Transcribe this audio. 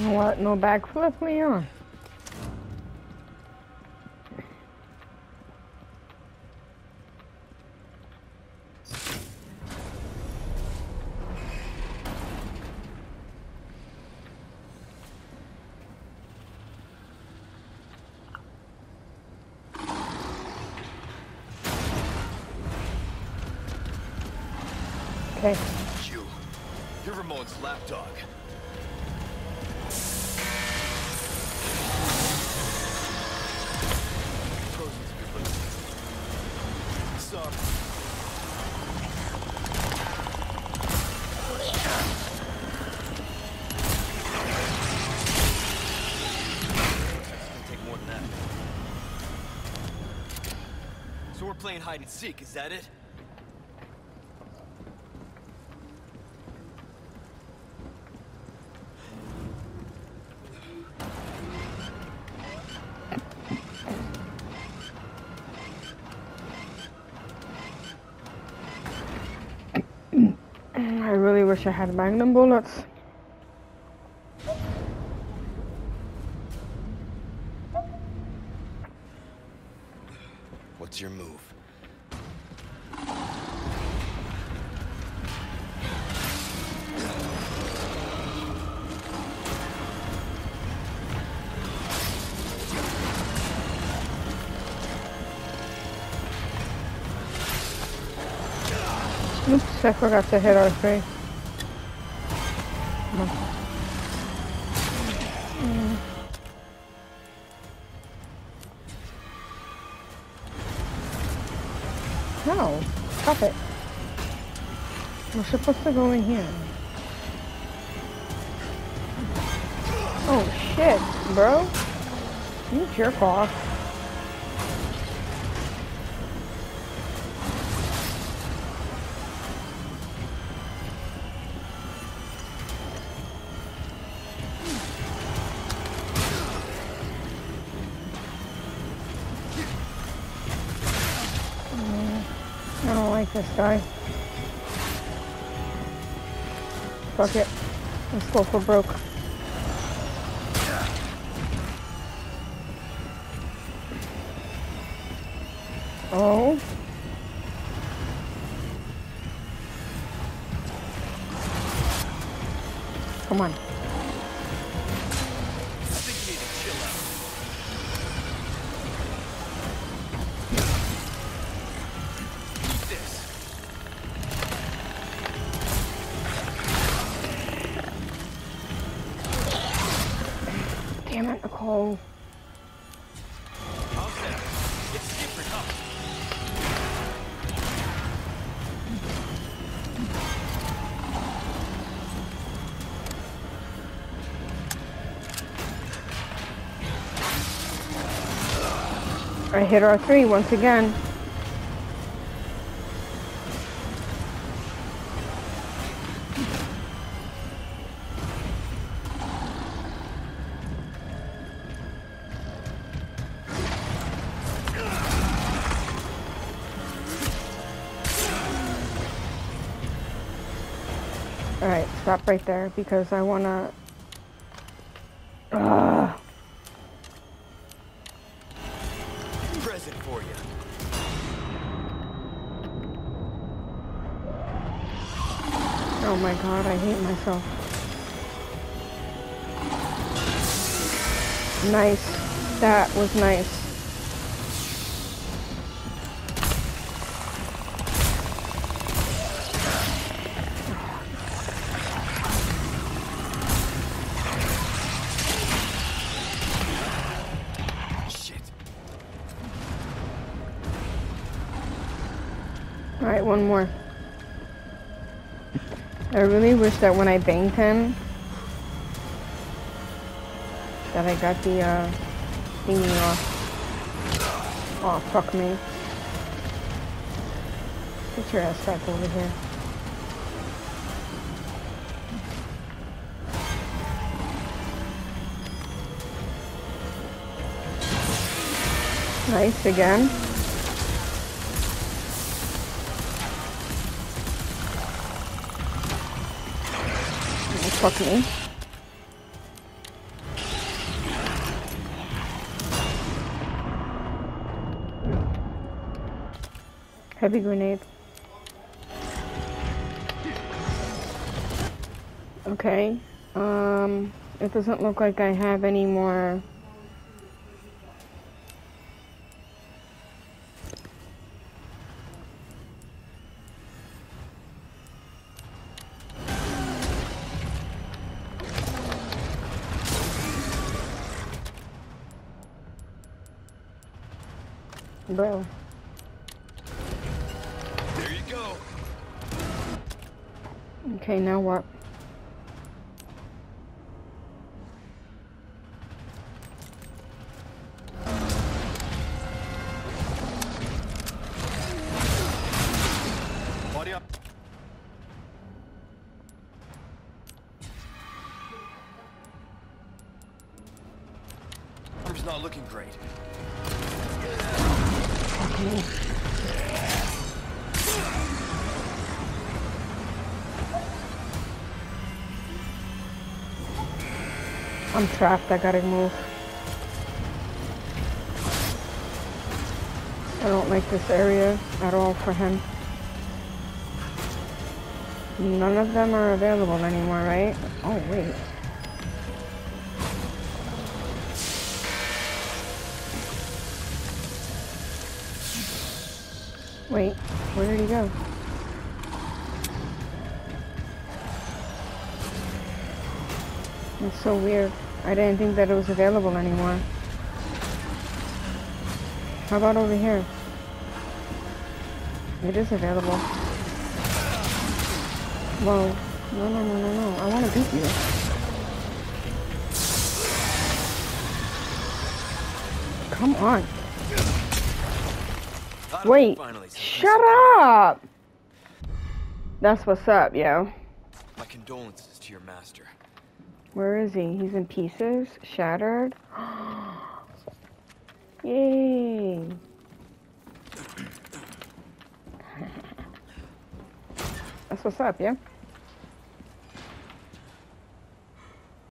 What? No backflip, Leon? Okay. You're Ramon's lapdog. So we're playing hide and seek, is that it? I really wish I had magnum bullets. What's your move? Oops, I forgot to hit R3. No, stop it. We're supposed to go in here. Oh shit, bro. You jerk off. I don't like this guy. Fuck it. Let's go for broke. Oh. Come on. Damn it, Nicole. It's different, huh? I hit R3 once again. Alright, stop right there because I wanna... Present for you. Oh my god, I hate myself. Nice. That was nice. Alright, one more. I really wish that when I banged him, that I got the thingy off. Oh, fuck me. Get your ass back over here. Nice again. Fuck me. Heavy grenade. Okay. It doesn't look like I have any more. Bro. There you go. Okay, now what? Body up. Arm's not looking great. Okay. I'm trapped, I gotta move. I don't like this area at all for him. None of them are available anymore, right? Oh, wait. Wait, where did he go? It's so weird. I didn't think that it was available anymore. How about over here? It is available. Whoa. No, no, no, no, no. I want to beat you. Come on. Wait. Shut up! That's what's up, yo. My condolences to your master. Where is he? He's in pieces? Shattered? Yay! That's what's up, yeah?